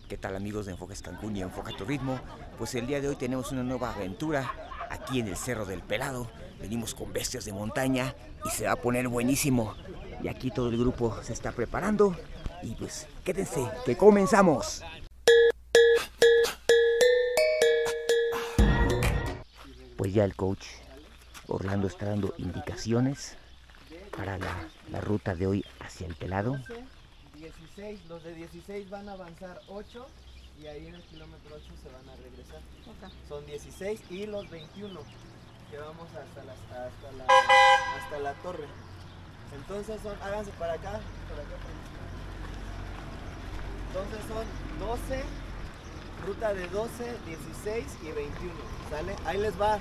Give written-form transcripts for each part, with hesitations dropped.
¿Qué tal, amigos de Enfoques Cancún y Enfoca tu Ritmo? Pues el día de hoy tenemos una nueva aventura aquí en el Cerro del Pelado. Venimos con bestias de montaña y se va a poner buenísimo. Y aquí todo el grupo se está preparando y pues quédense, que comenzamos. Pues ya el coach Orlando está dando indicaciones para la ruta de hoy hacia el Pelado. 16, los de 16 van a avanzar 8 y ahí en el kilómetro 8 se van a regresar. Okay. Son 16 y los 21 que vamos hasta la torre. Entonces háganse para acá. Entonces son 12, ruta de 12, 16 y 21. ¿Sale? Ahí les va.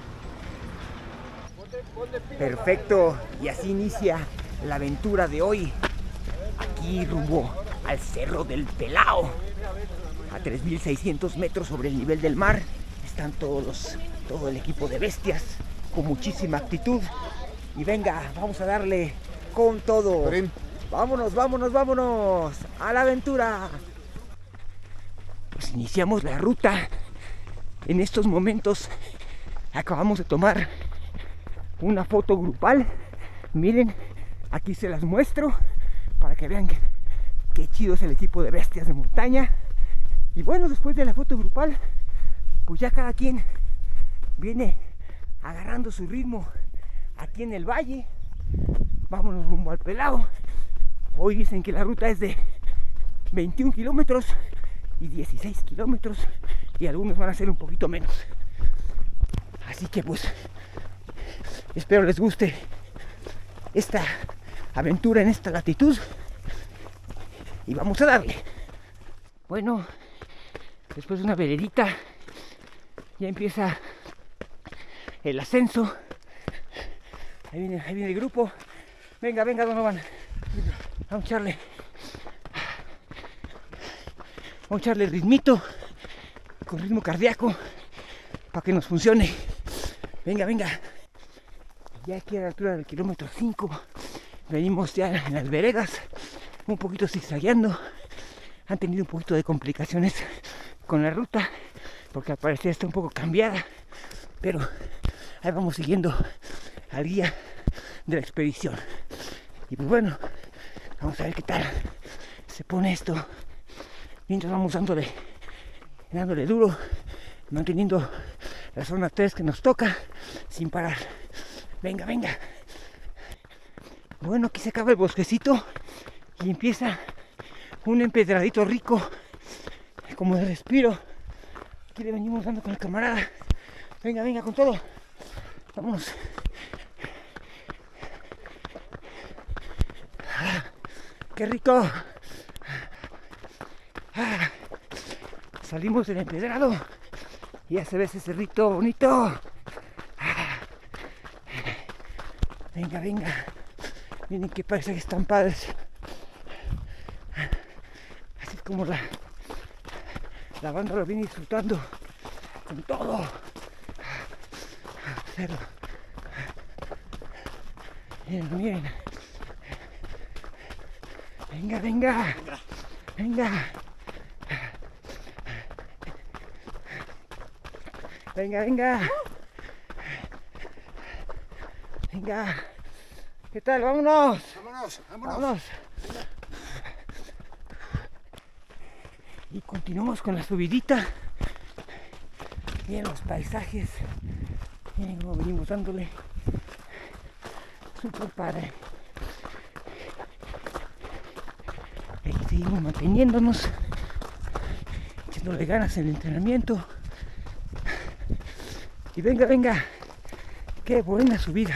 Perfecto, y así inicia la aventura de hoy. Aquí rumbo al Cerro del Pelao, a 3.600 metros sobre el nivel del mar. Están todo el equipo de bestias con muchísima actitud. Y venga, vamos a darle con todo. Vámonos, vámonos, vámonos a la aventura. Pues iniciamos la ruta. En estos momentos acabamos de tomar una foto grupal. Miren, aquí se las muestro para que vean qué chido es el equipo de bestias de montaña. Y bueno, después de la foto grupal, pues ya cada quien viene agarrando su ritmo aquí en el valle. Vámonos rumbo al Pelao. Hoy dicen que la ruta es de 21 kilómetros y 16 kilómetros y algunos van a ser un poquito menos. Así que pues espero les guste esta aventura en esta latitud y vamos a darle. Bueno, después de una veredita ya empieza el ascenso. Ahí viene el grupo. Venga, Donovan, vamos a echarle ritmito, con ritmo cardíaco, para que nos funcione. Venga. Ya aquí a la altura del kilómetro 5 venimos ya en las veredas, un poquito zigzagueando. Han tenido un poquito de complicaciones con la ruta, porque al parecer está un poco cambiada, pero ahí vamos siguiendo al guía de la expedición. Y pues bueno, vamos a ver qué tal se pone esto, mientras vamos dándole duro, manteniendo la zona 3 que nos toca, sin parar. Venga. Bueno, aquí se acaba el bosquecito y empieza un empedradito rico, como de respiro. Aquí le venimos dando con el camarada. Venga, con todo. Vámonos. ¡Qué rico! Salimos del empedrado y ya se ve ese cerrito bonito. Venga. Miren qué paisajes tan padres. Así es como la banda lo viene disfrutando con todo. Cerro. Miren. Venga. Venga. ¿Qué tal? Vámonos. Y continuamos con la subidita. Miren los paisajes. Miren cómo venimos dándole. Súper padre. Aquí seguimos manteniéndonos, echándole ganas en el entrenamiento. Y venga. Qué buena subida.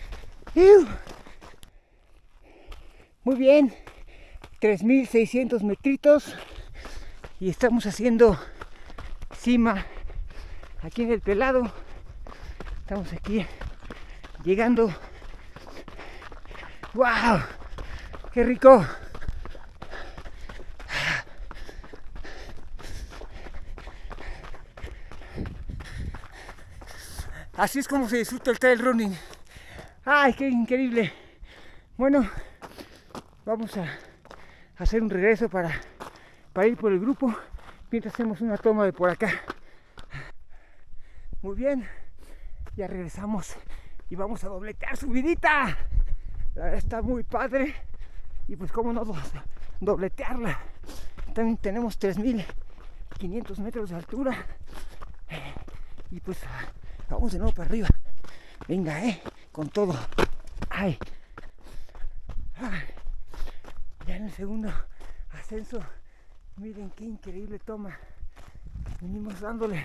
Muy bien, 3.600 metritos y estamos haciendo cima aquí en el Pelado. Estamos aquí llegando. ¡Wow! ¡Qué rico! Así es como se disfruta el trail running. ¡Ay, qué increíble! Bueno, vamos a hacer un regreso para ir por el grupo mientras hacemos una toma de por acá. Muy bien, ya regresamos y vamos a dobletear subidita. La verdad está muy padre y pues cómo no dobletearla. También tenemos 3.500 metros de altura y pues vamos de nuevo para arriba. Venga, con todo. Ay. Ya en el segundo ascenso, miren qué increíble toma. Venimos dándole.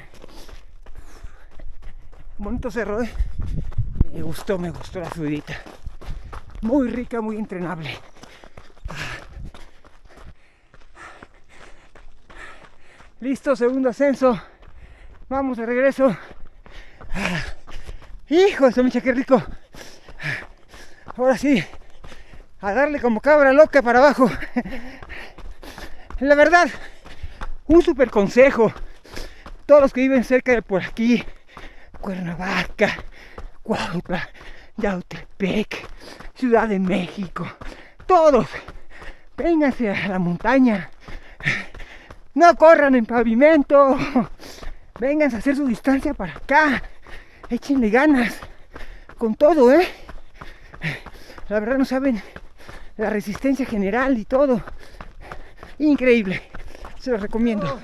Bonito cerro, me gustó la subidita. Muy rica, muy entrenable. Listo, segundo ascenso. Vamos de regreso. Hijo de su mecha, qué rico. Ahora sí, a darle como cabra loca para abajo. La verdad, un super consejo. Todos los que viven cerca de por aquí, Cuernavaca, Cuautla, Yautepec, Ciudad de México, todos, vénganse a la montaña. No corran en pavimento. Vénganse a hacer su distancia para acá. Échenle ganas con todo, La verdad no saben la resistencia general y todo. Increíble. Se los recomiendo.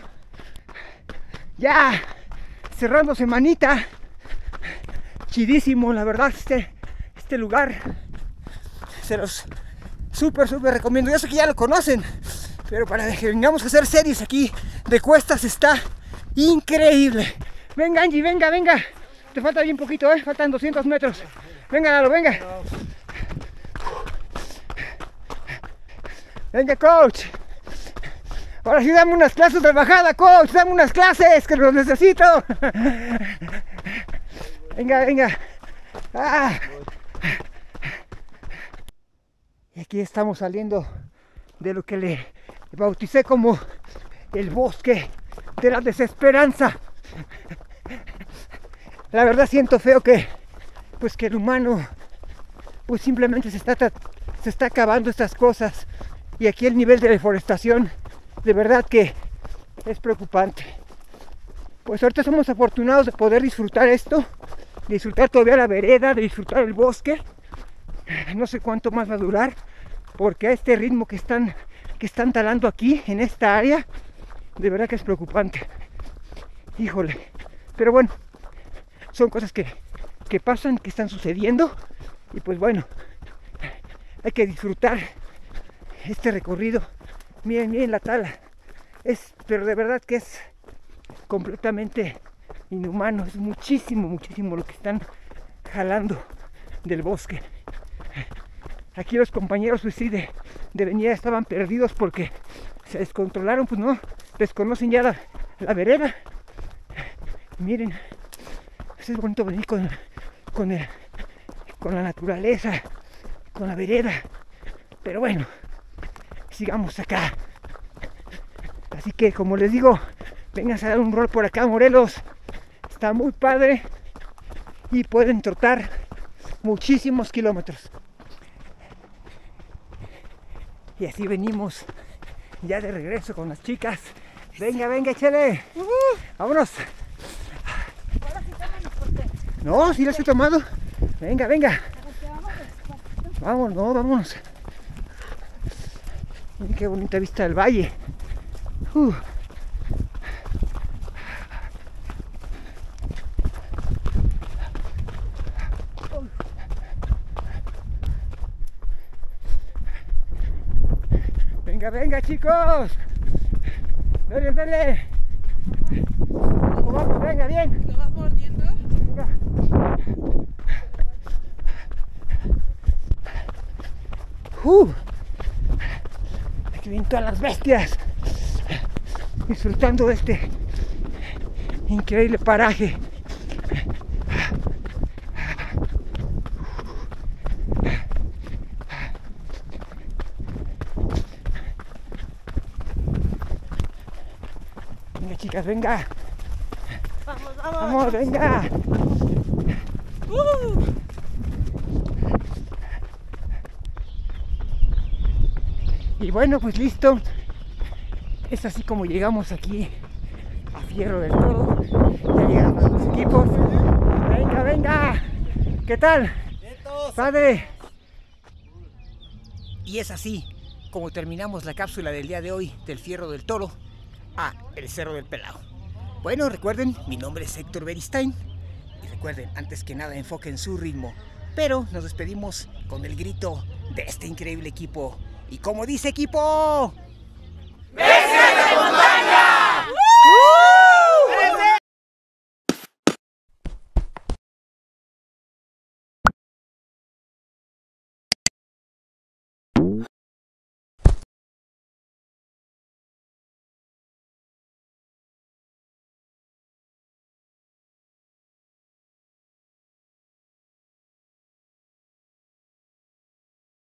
Ya cerrando semanita. Chidísimo, la verdad, este lugar. Se los súper recomiendo. Yo sé que ya lo conocen, pero para que vengamos a hacer series aquí de cuestas está increíble. Venga, Angie, venga. Te falta bien poquito, faltan 200 metros. Venga, Lalo, venga. Venga, coach. Ahora sí, dame unas clases de bajada, coach. Dame unas clases, que los necesito. Venga. Y aquí estamos saliendo de lo que le bauticé como el bosque de la desesperanza. La verdad siento feo que el humano pues simplemente se está acabando estas cosas, y aquí el nivel de deforestación de verdad que es preocupante. Pues ahorita somos afortunados de poder disfrutar esto, de disfrutar todavía la vereda, de disfrutar el bosque. No sé cuánto más va a durar, porque a este ritmo que están talando aquí en esta área, de verdad que es preocupante. Híjole, pero bueno, son cosas que pasan, que están sucediendo, y pues bueno, hay que disfrutar este recorrido. Miren la tala, pero de verdad que es completamente inhumano. Es muchísimo lo que están jalando del bosque. Aquí los compañeros pues sí de venida estaban perdidos porque se descontrolaron, pues no, desconocen ya la vereda. Miren, es bonito venir con la naturaleza, con la vereda, pero bueno, sigamos acá. Así que, como les digo, vengan a dar un rol por acá, Morelos. Está muy padre y pueden trotar muchísimos kilómetros. Y así venimos ya de regreso con las chicas. Venga, échale. Vámonos. Ahora sí tómanos, porque... No, sí las he tomado. Venga. Vámonos. Miren qué bonita vista del valle. Venga, chicos. Dale. Vamos, venga, bien. ¿Lo vas mordiendo? Venga. Aquí vienen todas las bestias, disfrutando de este increíble paraje. Venga, chicas, venga. Vamos, venga. Y bueno, pues listo. Es así como llegamos aquí Fierro del Toro. Ya llegaron los equipos. ¡Venga, venga! ¿Qué tal? ¡Padre! Y es así como terminamos la cápsula del día de hoy del Fierro del Toro a el Cerro del Pelao. Bueno, recuerden, mi nombre es Héctor Beristain. Y recuerden, antes que nada, enfoquen su ritmo. Pero nos despedimos con el grito de este increíble equipo. Y como dice equipo...